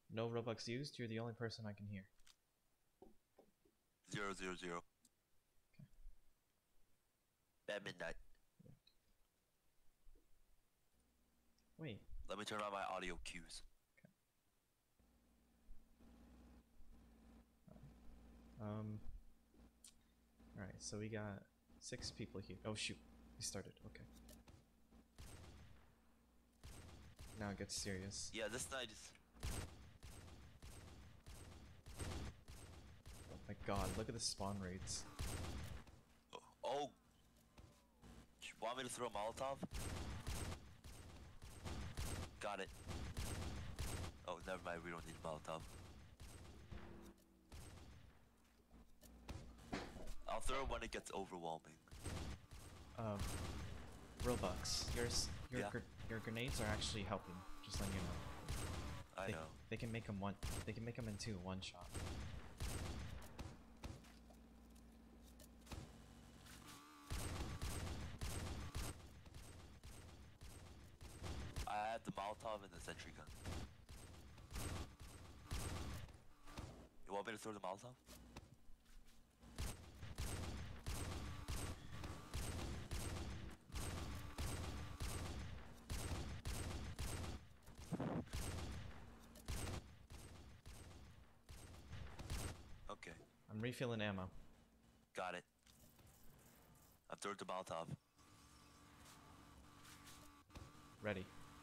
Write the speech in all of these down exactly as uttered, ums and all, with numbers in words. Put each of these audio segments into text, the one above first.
No Robux used. You're the only person I can hear. Zero zero zero. Okay. At midnight. Yeah. Wait. Let me turn on my audio cues. Okay. Um. All right. So we got six people here. Oh shoot. We started. Okay. Now it gets serious. Yeah, this night is. Oh my god, look at the spawn rates. Oh! You want me to throw a Molotov? Got it. Oh, never mind, we don't need a Molotov. I'll throw it when it gets overwhelming. Um, Robux. Yours, your Yeah. gr your grenades are actually helping. Just letting you know. I they, know. They can make them one. They can make them into one shot. I have the Molotov and the sentry gun. You want me to throw the Molotov? Okay. I'm refilling ammo. Got it. I'm throwing the Molotov. Ready.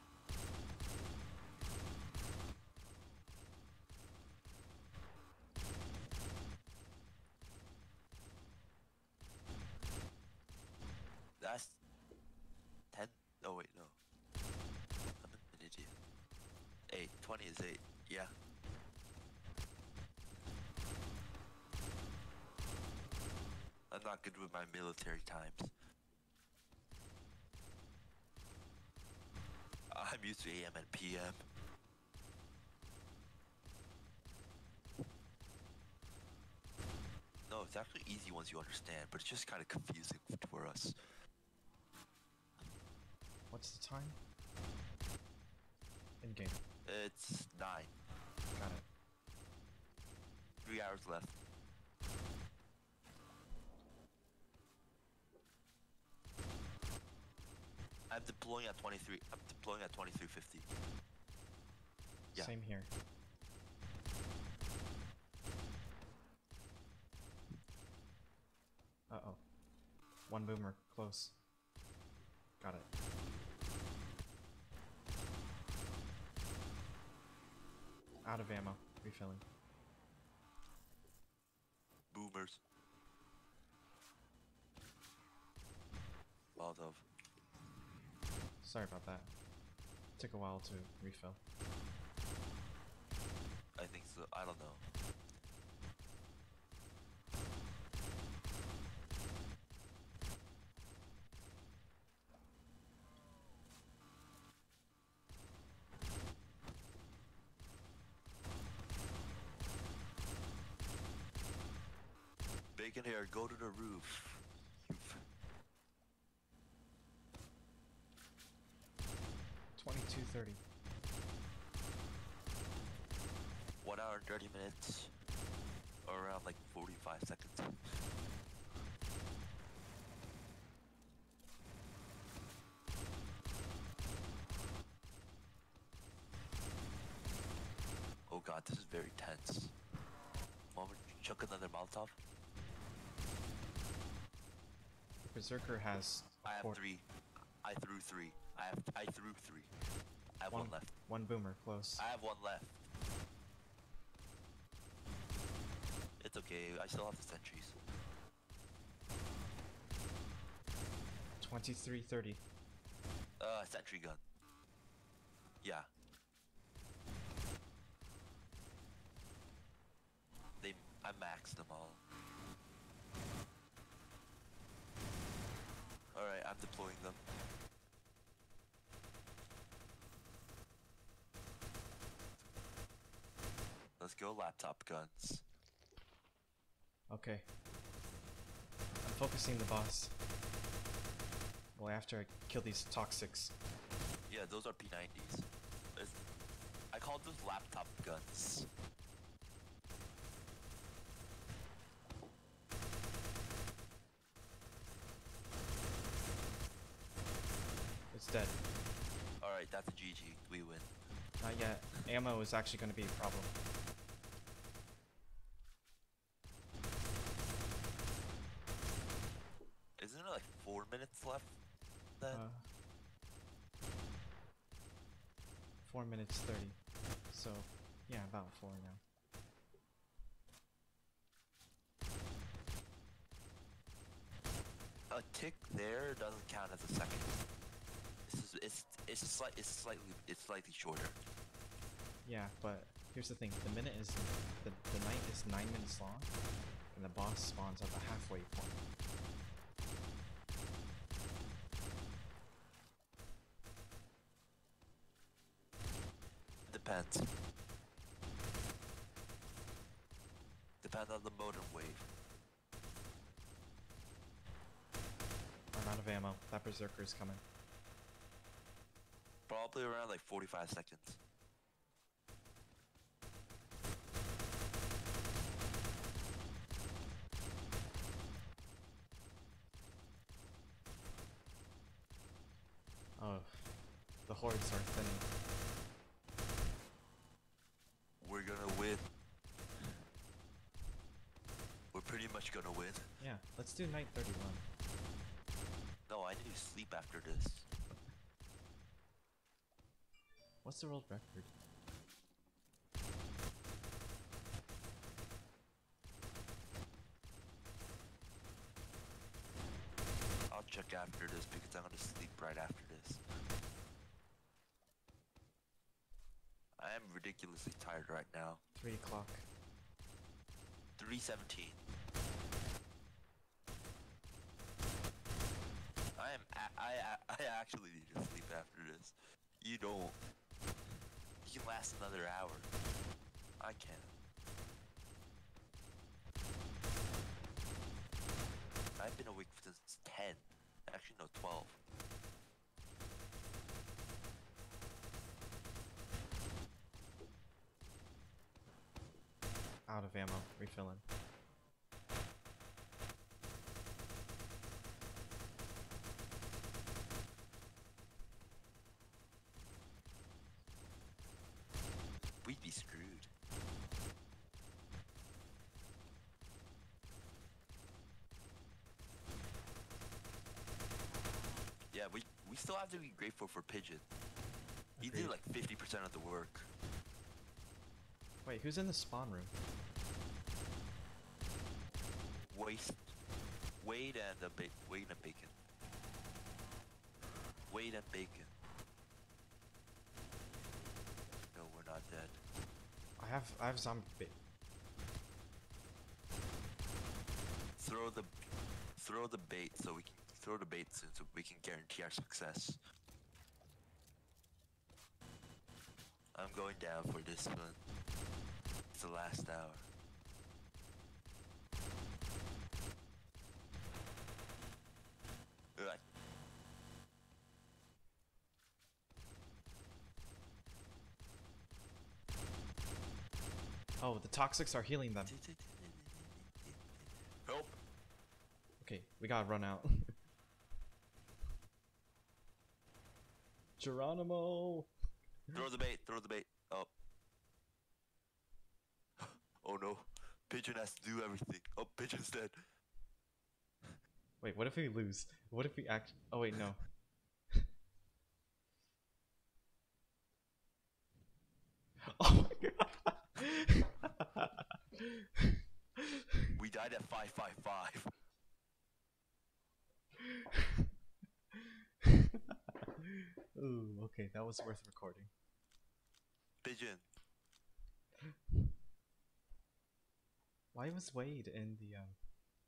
That's ten. Oh wait, no. I'm an idiot. Eight. Twenty is eight. Yeah. I'm not good with my military times. I'm used to A M and P M. No, it's actually easy once you understand, but it's just kind of confusing for us. What's the time? In game. It's nine. Got it. Three hours left. I'm deploying at twenty-three. I'm deploying at twenty-three fifty. Yeah. Same here. Uh oh. One boomer close. Got it. Out of ammo. Refilling. Boomers. Molotov. Sorry about that. Took a while to refill. I think so. I don't know. Bacon hair, go to the roof. twenty-two thirty. One hour and thirty minutes. Or around like forty-five seconds. Oh god, this is very tense. Want me to chuck another Molotov? Berserker has. I have four three. I threw three. I have. I threw three. I have one, one left. One boomer close. I have one left. It's okay. I still have the sentries. twenty-three thirty. Uh, sentry gun. Yeah. They. I maxed them all. Alright, I'm deploying them. Let's go, laptop guns. Okay. I'm focusing the boss. Well, after I kill these toxics. Yeah, those are P nineties. It's, I call call those laptop guns. It's dead. Alright, that's a G G. We win. Not yet. Ammo is actually going to be a problem. Isn't it like four minutes left then? Uh, four minutes thirty. So, yeah, about four now. A tick there doesn't count as a second. This is it's it's slight it's slightly it's slightly shorter. Yeah, but here's the thing: the minute is the the night is nine minutes long, and the boss spawns at the halfway point. Depends. Depends on the modem wave. I'm out of ammo. That berserker is coming. Probably around like forty-five seconds. Oh, the hordes are thinning. We're gonna win. We're pretty much gonna win. Yeah, let's do night thirty-one. No, I need to sleep after this. What's the world record? I'll check after this because I'm gonna sleep right after this. I am ridiculously tired right now. Three o'clock. three seventeen. I am. A I, I I actually need to sleep after this. You don't. You can last another hour. I can't. I've been awake since ten. Actually, no, twelve. Out of ammo. Refilling. We'd be screwed. Yeah, we we still have to be grateful for Pigeon. He did Agreed. like fifty percent of the work. Wait, who's in the spawn room? Waste, Wade and a ba Wade and Bacon. Wade and Bacon. No, we're not dead. I have I have zombie bait. Throw the, throw the bait so we can throw the bait soon so we can guarantee our success. I'm going down for this one. It's the last hour. Right. Oh, the toxics are healing them. Help! Okay, we gotta run out. Geronimo! Throw the bait, throw the bait. Oh. Oh no. Pigeon has to do everything. Oh, Pigeon's dead. Wait, what if we lose? What if we act? Oh wait, no. Oh my god! We died at five five five. Ooh, okay, that was worth recording. Pigeon. Why was Wade in the um?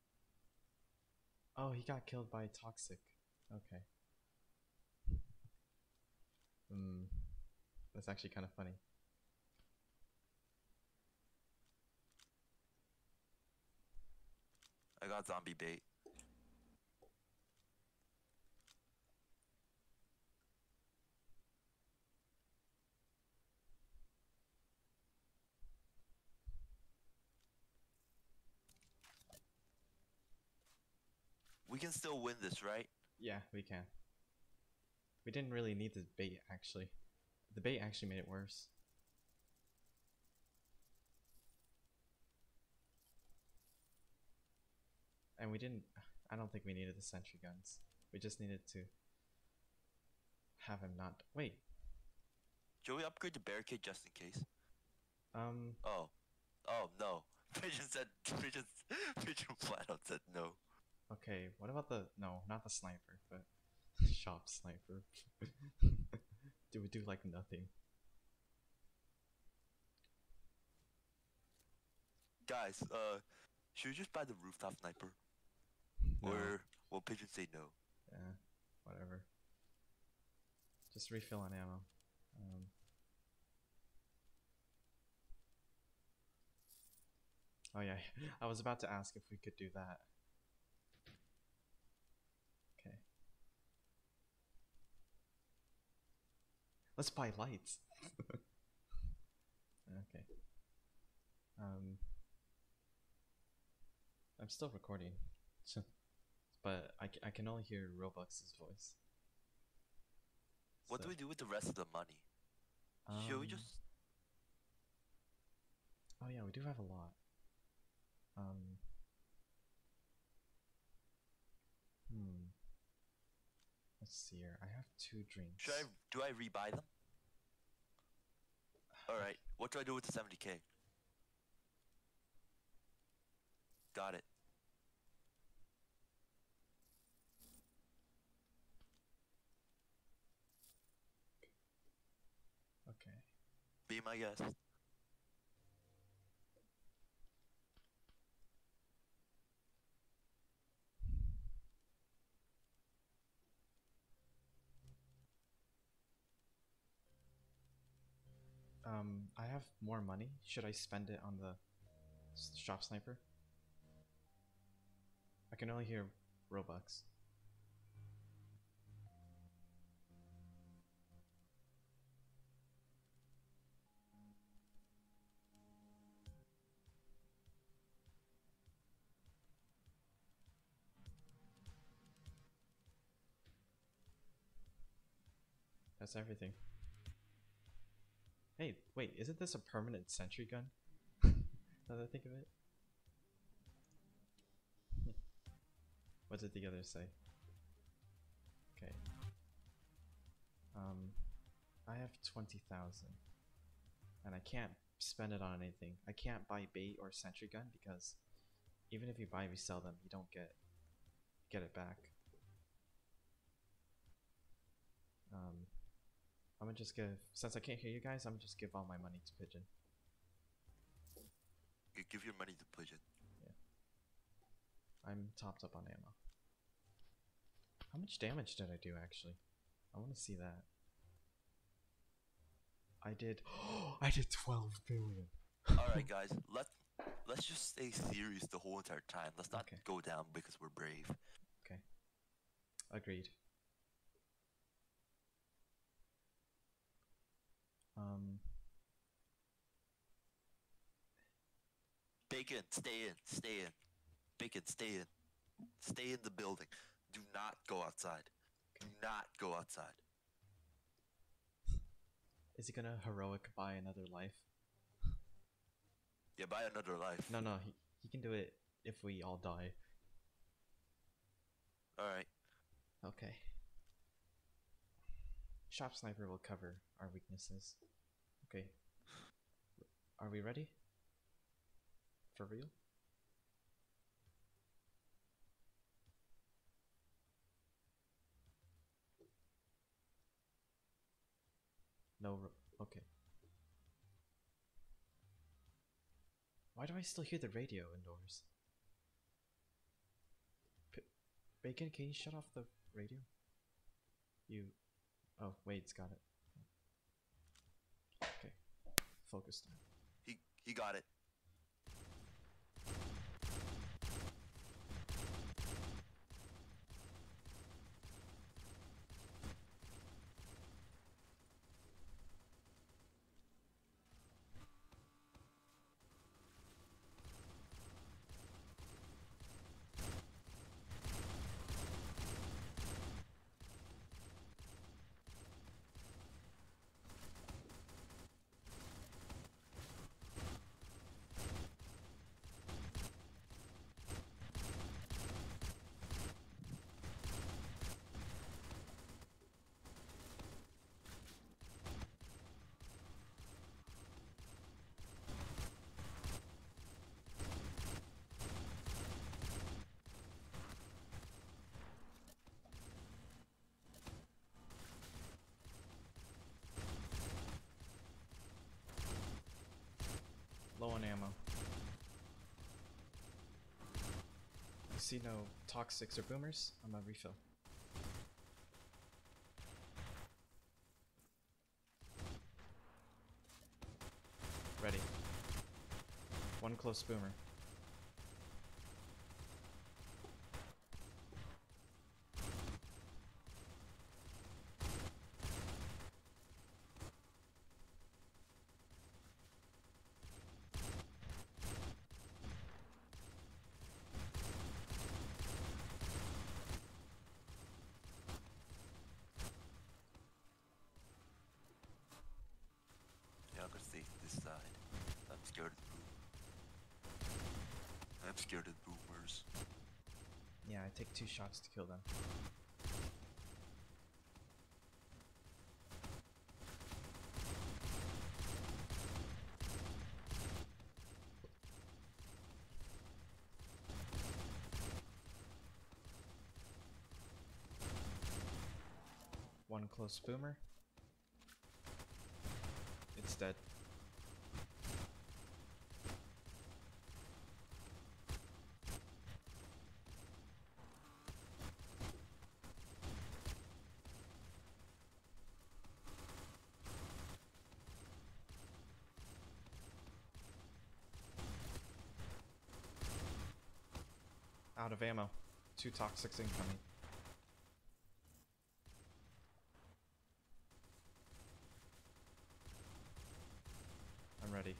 Oh, he got killed by toxic. Okay. Hmm. That's actually kind of funny. I got zombie bait. We can still win this, right? Yeah, we can. We didn't really need the bait, actually. The bait actually made it worse. And we didn't... I don't think we needed the sentry guns. We just needed to have him not... Wait. Should we upgrade the barricade just in case? Um... Oh. Oh, no. Pigeon said... Pigeon, Pigeon flat out said no. Okay, what about the... No, not the sniper, but... Shop sniper. Do we do like nothing? Guys, uh... should we just buy the rooftop sniper? No. Or will Pigeon say no? Yeah, whatever. Just refill on ammo. Um, oh yeah, I was about to ask if we could do that. Okay. Let's buy lights. Okay. Um, I'm still recording, but I, I can only hear Robux's voice. What So, do we do with the rest of the money? um, Should we just... Oh yeah, we do have a lot. Um. Hmm. Let's see here. I have two drinks. Should I... Do I rebuy them? Alright, what do I do with the seventy K? Got it. Okay. Be my guest. Um, I have more money. Should I spend it on the s- shop sniper? I can only hear Robux. That's everything. Hey, wait, isn't this a permanent sentry gun? Now that I think of it. What did the others say? Okay. Um, I have twenty thousand. And I can't spend it on anything. I can't buy bait or sentry gun because even if you buy and resell them, you don't get get it back. Um, I'm gonna just give, since I can't hear you guys, I'm gonna just give all my money to Pigeon. You give your money to Pigeon. Yeah. I'm topped up on ammo. How much damage did I do actually? I want to see that. I did. I did twelve billion. Alright guys, let let's just stay serious the whole entire time. Let's not Okay. go down because we're brave. Okay. Agreed. Um. Bacon, stay in, stay in. Bacon, stay in. Stay in the building. Do not go outside. Do not go outside. Is he gonna heroic buy another life? Yeah, buy another life. No, no, he, he can do it if we all die. Alright. Okay. Shop sniper will cover our weaknesses. Okay. Are we ready? For real? No, ro- okay. Why do I still hear the radio indoors? P Bacon, can you shut off the radio? You... Oh, Wade's got it. Okay. Focus time. He he got it. Low on ammo. I see no toxics or boomers. I'm gonna refill. Ready. One close boomer. Yeah, I'm gonna stay this side. I'm scared of the boom. I'm scared of boomers. Yeah, I take two shots to kill them. One close boomer. It's dead. Out of ammo. Two toxics incoming. I'm ready.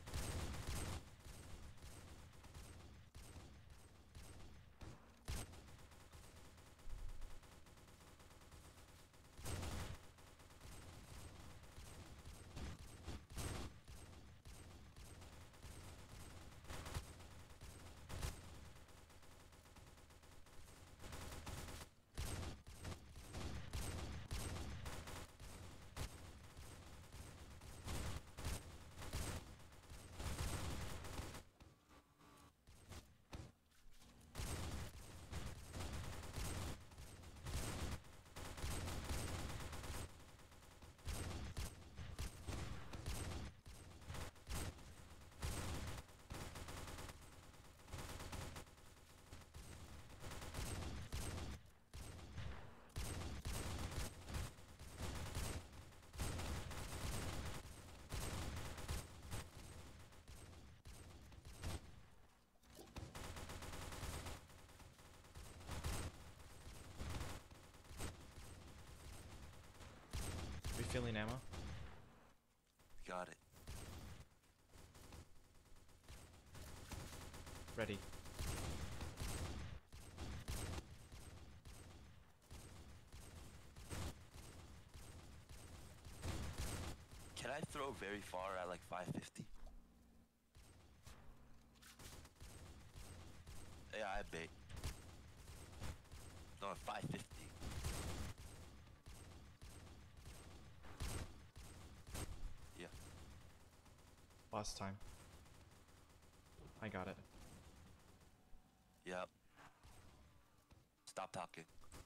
Refilling ammo. Got it. Ready. Can I throw very far at like five fifty? Yeah, I bait. No, at five fifty. Yeah. Last time. I got it. Yep. Stop talking.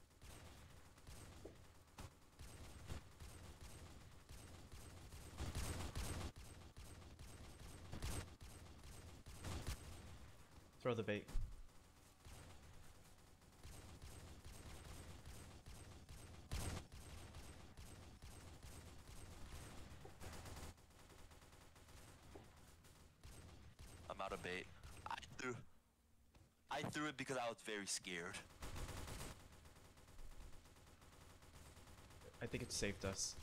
Throw the bait. I'm out of bait. I threw. I threw it because I was very scared. I think it saved us.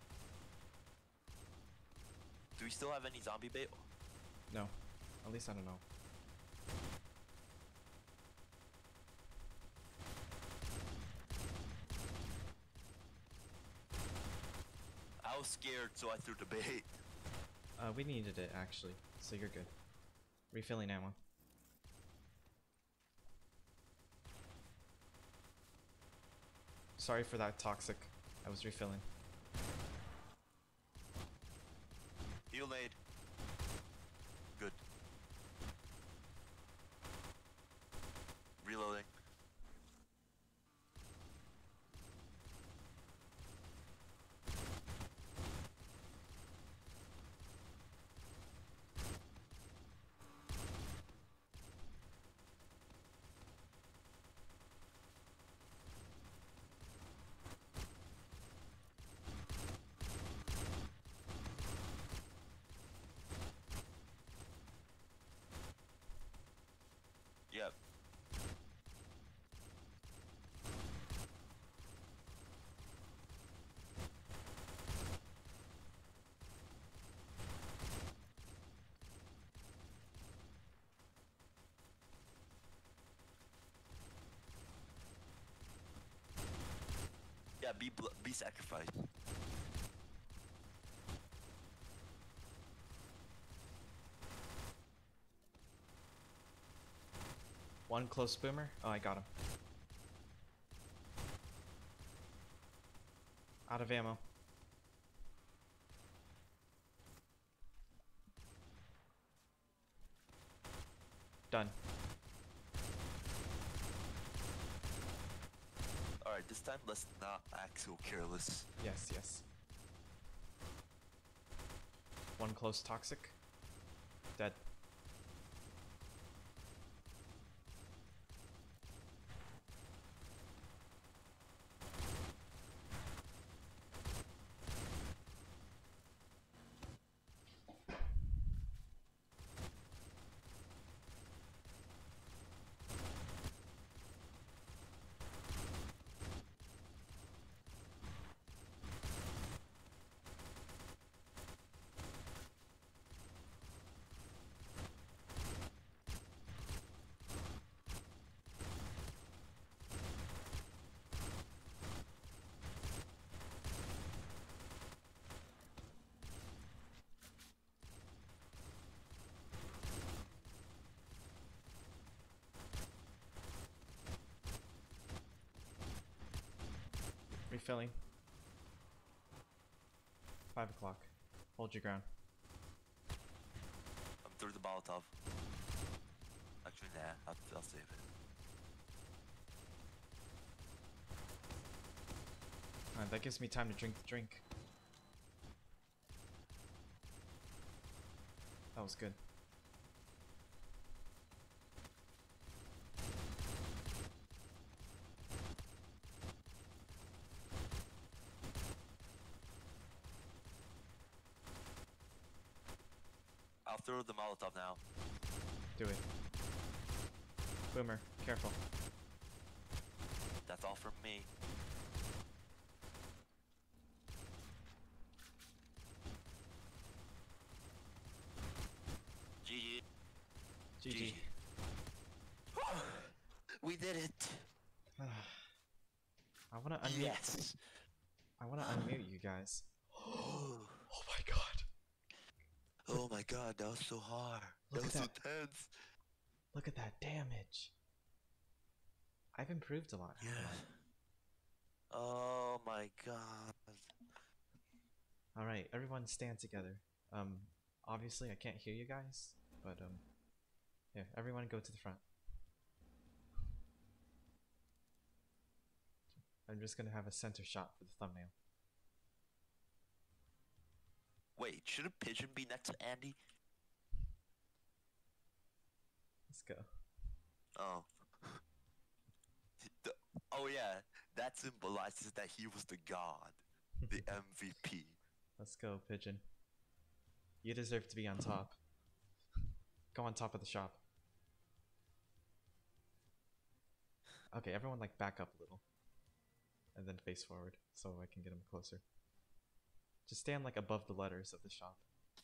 Do we still have any zombie bait? No. At least I don't know. I was scared, so I threw the bait. Uh, we needed it actually, so you're good. Refilling ammo. Sorry for that toxic. I was refilling. Heal nade. Good. Reloading. Be bl be sacrificed. One close boomer. Oh, I got him. Out of ammo. Done. Alright, this time let's not act so careless. Yes, yes. One close toxic. Dead. Refilling. Five o'clock. Hold your ground. I'm through the Molotov. Actually, nah, I'll, I'll save it. Alright, that gives me time to drink the drink. That was good. I'll throw the Molotov now. Do it. Boomer, careful. That's all from me. G G. G G. We did it. I wanna unmute. Yes. I wanna unmute you guys. Oh Oh my god. Oh my god, that was so hard. Look that was at so that. tense. Look at that damage. I've improved a lot. Yeah. haven't Oh my god. I? Alright, everyone stand together. Um, obviously I can't hear you guys, but um, yeah, everyone go to the front. I'm just gonna have a center shot for the thumbnail. Wait, should a pigeon be next to Andy? Let's go. Oh. The- oh yeah, that symbolizes that he was the god, the M V P. Let's go, pigeon. You deserve to be on top. Go on top of the shop. Okay, everyone like back up a little. And then face forward so I can get him closer. Just stand like above the letters of the shop.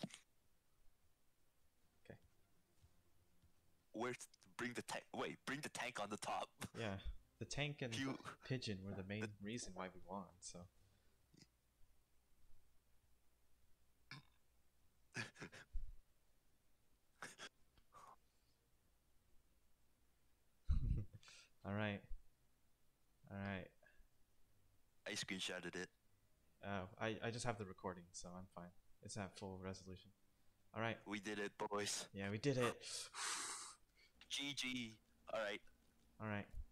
Okay. Where's bring the tank? Wait, bring the tank on the top. Yeah, the tank and You- pigeon were the main reason why we won, so. Alright. Alright. I screenshotted it. Oh, I, I just have the recording, so I'm fine. It's at full resolution. Alright. We did it, boys. Yeah, we did it. G G. All right. Alright.